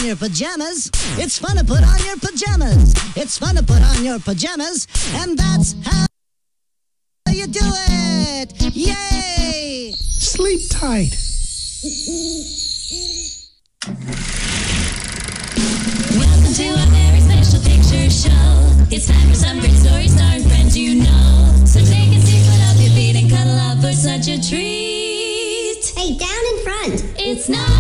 on your pajamas. It's fun to put on your pajamas. It's fun to put on your pajamas. And that's how you do it. Yay! Sleep tight. Welcome to our very special picture show. It's time for some great stories starring friends you know. So take a seat, put up your feet and cuddle up for such a treat. Hey, down in front. It's not